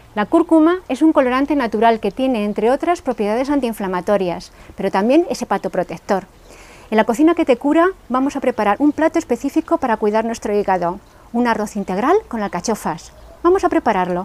La cúrcuma es un colorante natural que tiene, entre otras, propiedades antiinflamatorias, pero también es hepatoprotector. En la cocina que te cura vamos a preparar un plato específico para cuidar nuestro hígado, un arroz integral con alcachofas. Vamos a prepararlo.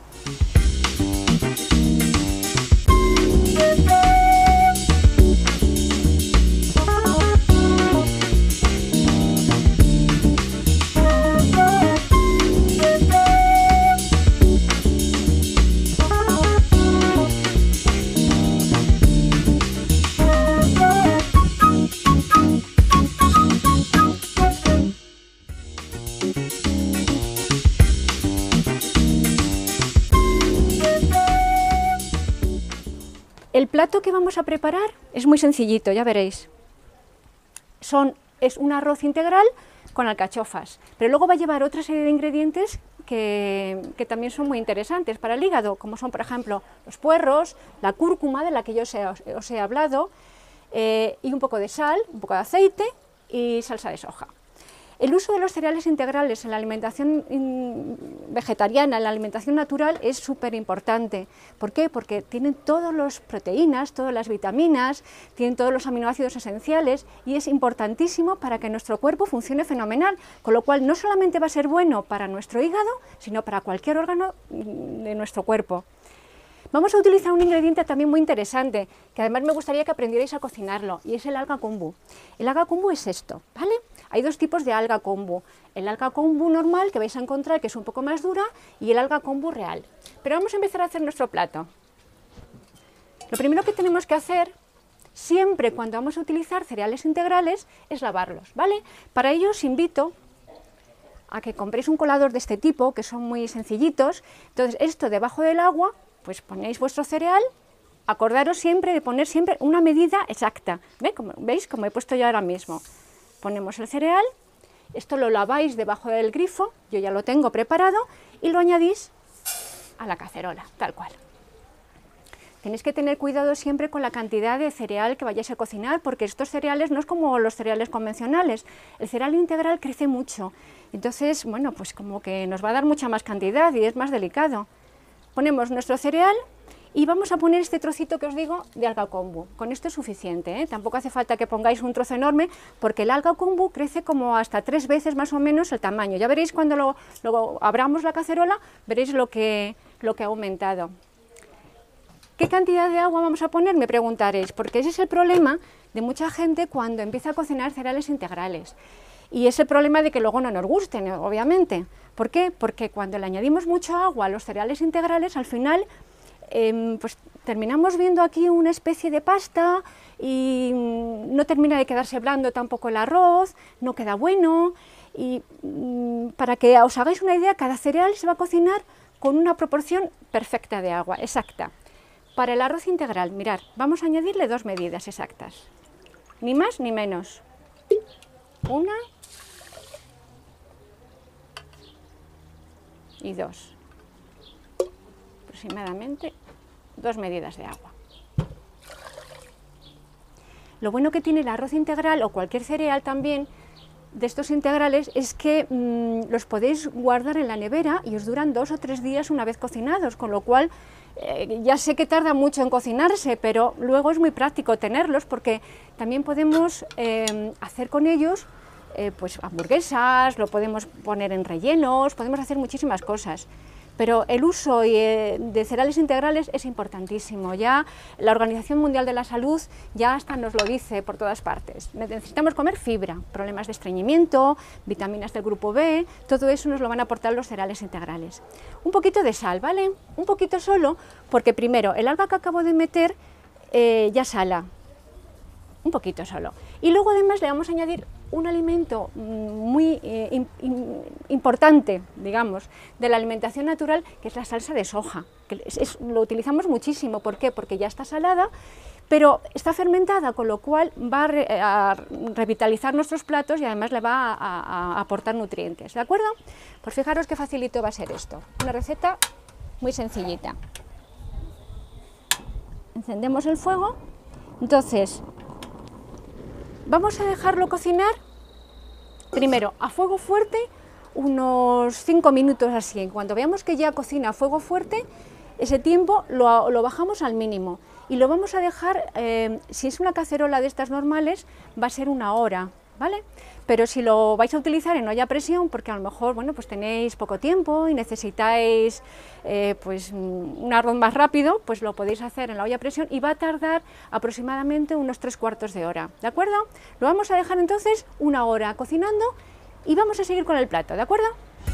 El plato que vamos a preparar es muy sencillito, ya veréis. Es un arroz integral con alcachofas, pero luego va a llevar otra serie de ingredientes que también son muy interesantes para el hígado, como son, por ejemplo, los puerros, la cúrcuma, de la que yo os he hablado, y un poco de sal, un poco de aceite y salsa de soja. El uso de los cereales integrales en la alimentación vegetariana, en la alimentación natural, es súper importante. ¿Por qué? Porque tienen todas las proteínas, todas las vitaminas, tienen todos los aminoácidos esenciales y es importantísimo para que nuestro cuerpo funcione fenomenal, con lo cual no solamente va a ser bueno para nuestro hígado, sino para cualquier órgano de nuestro cuerpo. Vamos a utilizar un ingrediente también muy interesante, que además me gustaría que aprendierais a cocinarlo, y es el alga kombu. El alga kombu es esto, ¿vale? Hay dos tipos de alga kombu, el alga kombu normal, que vais a encontrar, que es un poco más dura, y el alga kombu real. Pero vamos a empezar a hacer nuestro plato. Lo primero que tenemos que hacer, siempre cuando vamos a utilizar cereales integrales, es lavarlos, ¿vale? Para ello os invito a que compréis un colador de este tipo, que son muy sencillitos. Entonces, esto debajo del agua, pues ponéis vuestro cereal, acordaros siempre de poner siempre una medida exacta. ¿Veis? Como he puesto yo ahora mismo. Ponemos el cereal, esto lo laváis debajo del grifo, yo ya lo tengo preparado, y lo añadís a la cacerola, tal cual. Tenéis que tener cuidado siempre con la cantidad de cereal que vayáis a cocinar, porque estos cereales no es como los cereales convencionales, el cereal integral crece mucho, entonces, bueno, pues como que nos va a dar mucha más cantidad y es más delicado. Ponemos nuestro cereal y vamos a poner este trocito que os digo de alga kombu. Con esto es suficiente, ¿eh? Tampoco hace falta que pongáis un trozo enorme, porque el alga kombu crece como hasta 3 veces más o menos el tamaño. Ya veréis cuando lo abramos la cacerola, veréis lo que ha aumentado. ¿Qué cantidad de agua vamos a poner? Me preguntaréis, porque ese es el problema de mucha gente cuando empieza a cocinar cereales integrales. Y es el problema de que luego no nos gusten, obviamente. ¿Por qué? Porque cuando le añadimos mucho agua a los cereales integrales, al final pues terminamos viendo aquí una especie de pasta y no termina de quedarse blando tampoco el arroz, no queda bueno. Y para que os hagáis una idea, cada cereal se va a cocinar con una proporción perfecta de agua, exacta. Para el arroz integral, mirad, vamos a añadirle 2 medidas exactas, ni más ni menos. Una y 2, aproximadamente 2 medidas de agua. Lo bueno que tiene el arroz integral o cualquier cereal también de estos integrales es que los podéis guardar en la nevera y os duran 2 o 3 días una vez cocinados, con lo cual ya sé que tarda mucho en cocinarse, pero luego es muy práctico tenerlos porque también podemos hacer con ellos pues hamburguesas, lo podemos poner en rellenos, podemos hacer muchísimas cosas. Pero el uso de cereales integrales es importantísimo. Ya la Organización Mundial de la Salud ya hasta nos lo dice por todas partes. Necesitamos comer fibra, problemas de estreñimiento, vitaminas del grupo B, todo eso nos lo van a aportar los cereales integrales. Un poquito de sal, ¿vale? Un poquito solo, porque primero el alga que acabo de meter ya sala, un poquito solo. Y luego además le vamos a añadir un alimento muy importante, digamos, de la alimentación natural, que es la salsa de soja, que lo utilizamos muchísimo. ¿Por qué? Porque ya está salada, pero está fermentada, con lo cual va a revitalizar nuestros platos y además le va a aportar nutrientes, ¿de acuerdo? Pues fijaros qué facilito va a ser esto, una receta muy sencillita. Encendemos el fuego, entonces vamos a dejarlo cocinar primero a fuego fuerte unos 5 minutos así. Cuando veamos que ya cocina a fuego fuerte, ese tiempo lo bajamos al mínimo y lo vamos a dejar, si es una cacerola de estas normales, va a ser 1 hora, ¿vale? Pero si lo vais a utilizar en olla a presión, porque a lo mejor, bueno, pues tenéis poco tiempo y necesitáis pues un arroz más rápido, pues lo podéis hacer en la olla a presión y va a tardar aproximadamente unos 3/4 de hora, ¿de acuerdo? Lo vamos a dejar entonces 1 hora cocinando y vamos a seguir con el plato, ¿de acuerdo?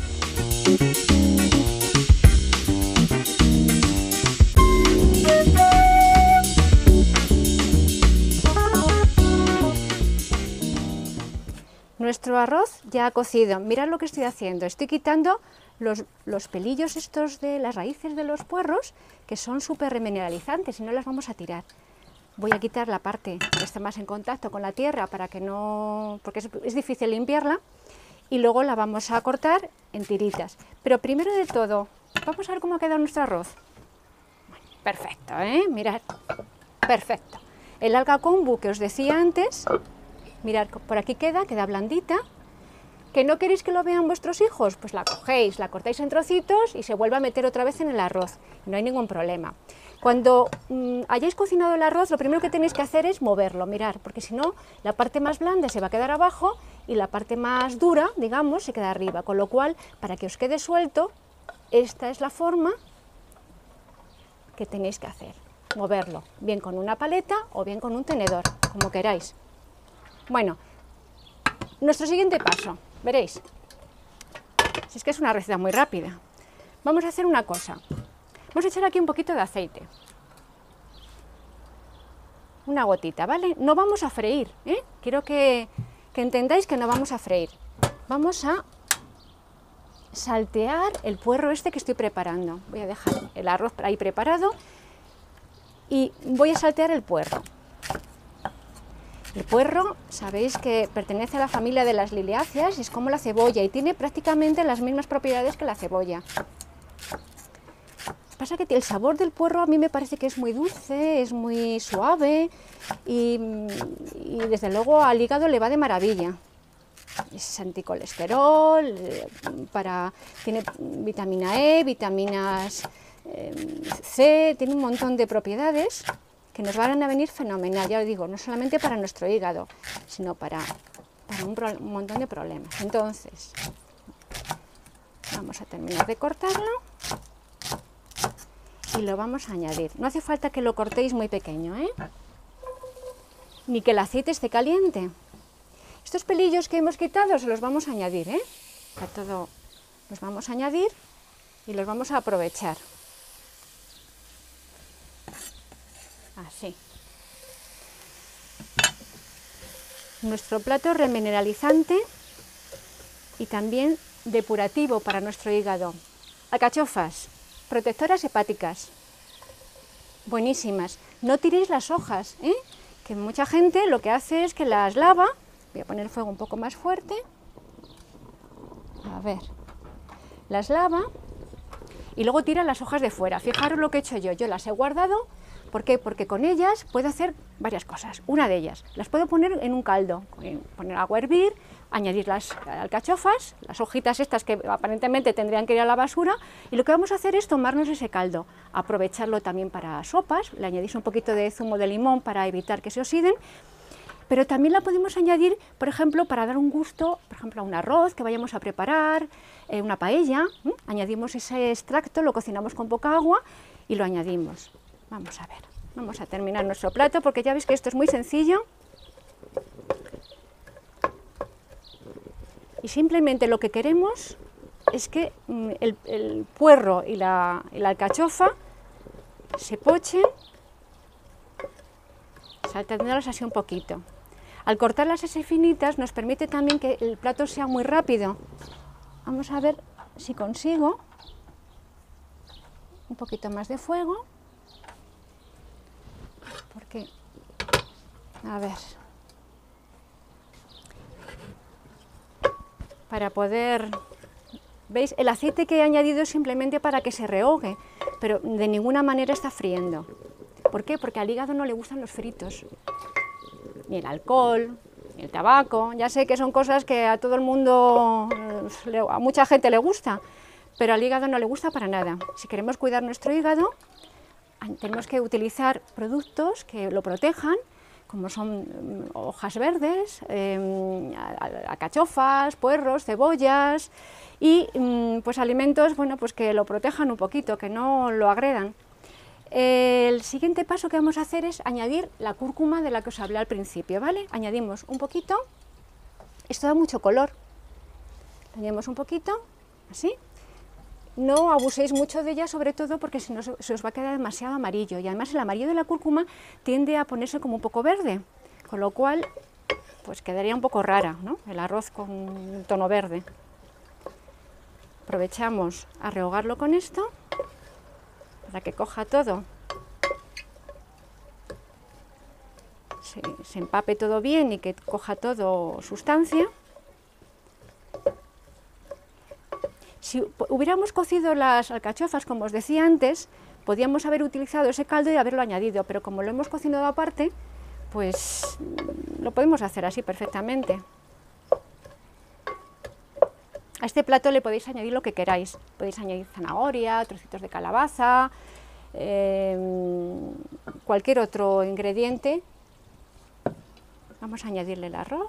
Nuestro arroz ya ha cocido. Mirad lo que estoy haciendo. Estoy quitando los pelillos estos de las raíces de los puerros, que son súper remineralizantes y no las vamos a tirar. Voy a quitar la parte que está más en contacto con la tierra para que no, porque es difícil limpiarla, y luego la vamos a cortar en tiritas. Pero primero de todo, vamos a ver cómo ha quedado nuestro arroz. Perfecto, ¿eh? Mirad, perfecto. El alga kombu que os decía antes, mirad, por aquí queda blandita. ¿Que no queréis que lo vean vuestros hijos? Pues la cogéis, la cortáis en trocitos y se vuelve a meter otra vez en el arroz. No hay ningún problema. Cuando hayáis cocinado el arroz, lo primero que tenéis que hacer es moverlo, mirar, porque si no, la parte más blanda se va a quedar abajo y la parte más dura, digamos, se queda arriba. Con lo cual, para que os quede suelto, esta es la forma que tenéis que hacer. Moverlo, bien con una paleta o bien con un tenedor, como queráis. Bueno, nuestro siguiente paso, veréis, si es que es una receta muy rápida. Vamos a hacer una cosa, vamos a echar aquí un poquito de aceite, una gotita, ¿vale? No vamos a freír, ¿eh? Quiero que entendáis que no vamos a freír. Vamos a saltear el puerro este que estoy preparando. Voy a dejar el arroz ahí preparado y voy a saltear el puerro. El puerro, sabéis que pertenece a la familia de las liliáceas y es como la cebolla y tiene prácticamente las mismas propiedades que la cebolla. Pasa que el sabor del puerro a mí me parece que es muy dulce, es muy suave y desde luego al hígado le va de maravilla. Es anticolesterol, tiene vitamina E, vitaminas C, tiene un montón de propiedades que nos van a venir fenomenal, ya os digo, no solamente para nuestro hígado, sino para un montón de problemas. Entonces, vamos a terminar de cortarlo y lo vamos a añadir. No hace falta que lo cortéis muy pequeño, ¿eh? Ni que el aceite esté caliente. Estos pelillos que hemos quitado se los vamos a añadir, ¿eh? A todo los vamos a añadir y los vamos a aprovechar. Así. Nuestro plato remineralizante y también depurativo para nuestro hígado. Alcachofas, protectoras hepáticas, buenísimas. No tiréis las hojas, ¿eh? Que mucha gente lo que hace es que las lava. Voy a poner el fuego un poco más fuerte. A ver, las lava y luego tira las hojas de fuera. Fijaros lo que he hecho yo. Yo las he guardado. ¿Por qué? Porque con ellas puedo hacer varias cosas. Una de ellas, las puedo poner en un caldo, poner agua a hervir, añadir las alcachofas, las hojitas estas que aparentemente tendrían que ir a la basura, y lo que vamos a hacer es tomarnos ese caldo, aprovecharlo también para sopas, le añadís un poquito de zumo de limón para evitar que se oxiden, pero también la podemos añadir, por ejemplo, para dar un gusto, por ejemplo, a un arroz que vayamos a preparar, una paella, añadimos ese extracto, lo cocinamos con poca agua y lo añadimos. Vamos a ver, vamos a terminar nuestro plato porque ya veis que esto es muy sencillo. Y simplemente lo que queremos es que el puerro y la alcachofa se pochen, salteándolas así un poquito. Al cortarlas así finitas nos permite también que el plato sea muy rápido. Vamos a ver si consigo un poquito más de fuego. Porque, a ver, para poder, ¿veis? El aceite que he añadido es simplemente para que se rehogue, pero de ninguna manera está friendo. ¿Por qué? Porque al hígado no le gustan los fritos, ni el alcohol, el tabaco. Ya sé que son cosas que a todo el mundo, a mucha gente le gusta, pero al hígado no le gusta para nada. Si queremos cuidar nuestro hígado, tenemos que utilizar productos que lo protejan, como son hojas verdes, alcachofas, puerros, cebollas y pues alimentos, bueno, pues que lo protejan un poquito, que no lo agredan. El siguiente paso que vamos a hacer es añadir la cúrcuma de la que os hablé al principio, ¿vale? Añadimos un poquito, esto da mucho color, añadimos un poquito, así. No abuséis mucho de ella, sobre todo porque si no se os va a quedar demasiado amarillo, y además el amarillo de la cúrcuma tiende a ponerse como un poco verde, con lo cual pues quedaría un poco rara, ¿no?, el arroz con un tono verde. Aprovechamos a rehogarlo con esto para que coja todo, se empape todo bien y que coja todo sustancia. Si hubiéramos cocido las alcachofas, como os decía antes, podíamos haber utilizado ese caldo y haberlo añadido, pero como lo hemos cocinado aparte, pues lo podemos hacer así perfectamente. A este plato le podéis añadir lo que queráis, podéis añadir zanahoria, trocitos de calabaza, cualquier otro ingrediente. Vamos a añadirle el arroz.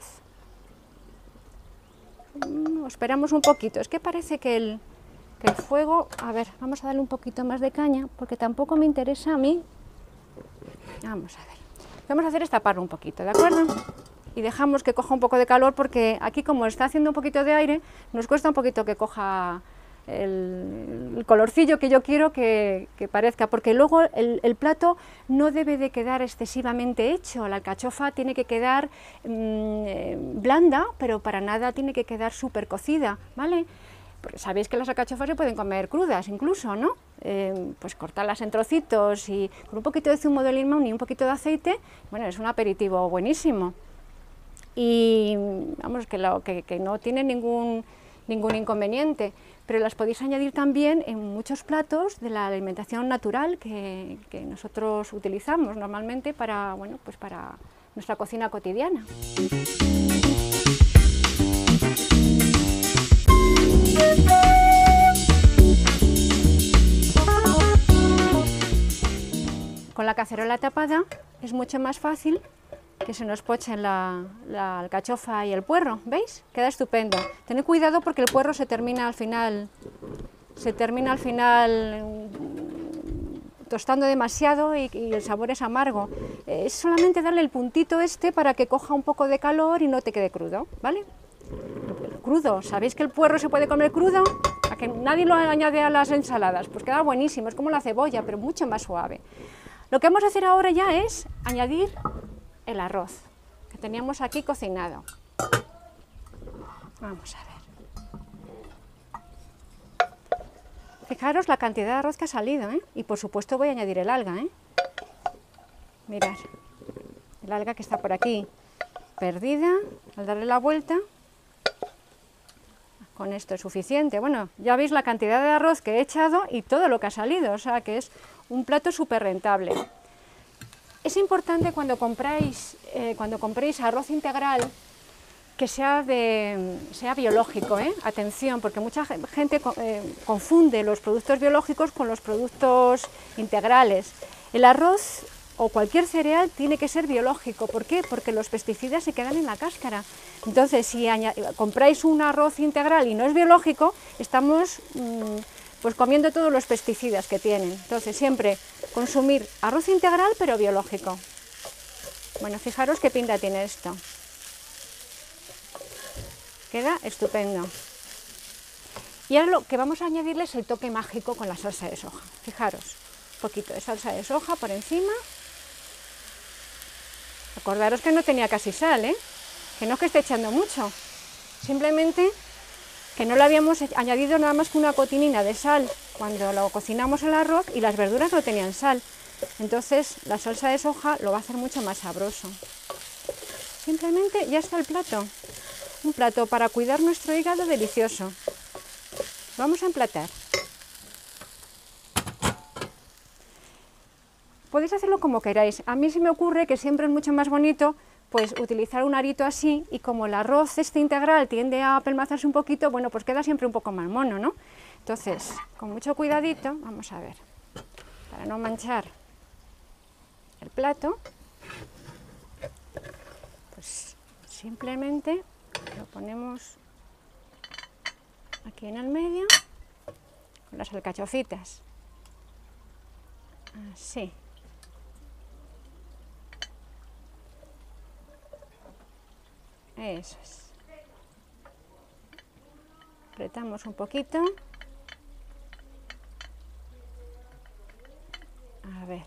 Esperamos un poquito, es que parece que el fuego, a ver, vamos a darle un poquito más de caña, porque tampoco me interesa a mí. Vamos a ver, lo que vamos a hacer es taparlo un poquito, ¿de acuerdo? Y dejamos que coja un poco de calor, porque aquí como está haciendo un poquito de aire, nos cuesta un poquito que coja el colorcillo que yo quiero que parezca, porque luego el plato no debe de quedar excesivamente hecho, la alcachofa tiene que quedar blanda, pero para nada tiene que quedar súper cocida, ¿vale? Porque sabéis que las alcachofas se pueden comer crudas incluso, ¿no? Pues cortarlas en trocitos y con un poquito de zumo de limón y un poquito de aceite, bueno, es un aperitivo buenísimo. Y vamos, que no tiene ningún inconveniente, pero las podéis añadir también en muchos platos de la alimentación natural que nosotros utilizamos normalmente para, bueno, pues para nuestra cocina cotidiana. Con la cacerola tapada es mucho más fácil que se nos pochen la alcachofa y el puerro, ¿veis? Queda estupendo. Tened cuidado porque el puerro se termina al final tostando demasiado y el sabor es amargo. Es solamente darle el puntito este para que coja un poco de calor y no te quede crudo, ¿vale? Crudo, ¿sabéis que el puerro se puede comer crudo? ¿A que nadie lo añade a las ensaladas? Pues queda buenísimo, es como la cebolla, pero mucho más suave. Lo que vamos a hacer ahora ya es añadir el arroz que teníamos aquí cocinado. Vamos a ver. Fijaros la cantidad de arroz que ha salido, ¿eh? Y por supuesto voy a añadir el alga, ¿eh? Mirad, el alga que está por aquí perdida, al darle la vuelta, con esto es suficiente. Bueno, ya veis la cantidad de arroz que he echado y todo lo que ha salido, o sea que es un plato súper rentable. Es importante cuando compréis arroz integral que sea biológico, ¿eh? Atención, porque mucha gente confunde los productos biológicos con los productos integrales. El arroz o cualquier cereal tiene que ser biológico. ¿Por qué? Porque los pesticidas se quedan en la cáscara. Entonces, si compráis un arroz integral y no es biológico, estamos pues comiendo todos los pesticidas que tienen. Entonces, siempre consumir arroz integral pero biológico. Bueno, fijaros qué pinta tiene esto. Queda estupendo. Y ahora lo que vamos a añadirle es el toque mágico con la salsa de soja. Fijaros, un poquito de salsa de soja por encima. Acordaros que no tenía casi sal, ¿eh? Que no es que esté echando mucho. Simplemente que no le habíamos añadido nada más que una gotinina de sal cuando lo cocinamos el arroz y las verduras no tenían sal. Entonces la salsa de soja lo va a hacer mucho más sabroso. Simplemente ya está el plato. Un plato para cuidar nuestro hígado delicioso. Vamos a emplatar. Podéis hacerlo como queráis. A mí se me ocurre que siempre es mucho más bonito pues utilizar un arito así, y como el arroz este integral tiende a apelmazarse un poquito, bueno, pues queda siempre un poco más mono, ¿no? Entonces, con mucho cuidadito, vamos a ver, para no manchar el plato, pues simplemente lo ponemos aquí en el medio, con las alcachofitas, así. Eso es. Apretamos un poquito. A ver.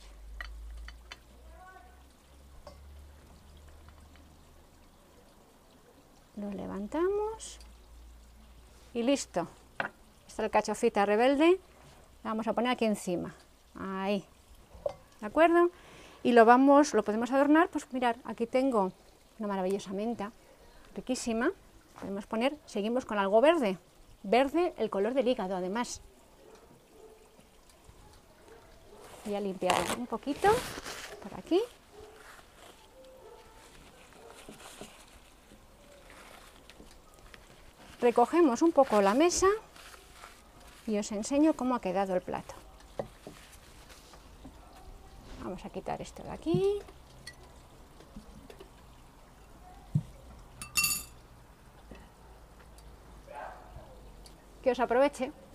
Lo levantamos y listo. Esta alcachofita rebelde la vamos a poner aquí encima. Ahí. ¿De acuerdo? Y lo podemos adornar, pues mirad, aquí tengo una maravillosa menta, riquísima. Podemos poner, seguimos con algo verde. Verde, el color del hígado, además. Voy a limpiar un poquito por aquí. Recogemos un poco la mesa y os enseño cómo ha quedado el plato. Vamos a quitar esto de aquí. Que os aproveche.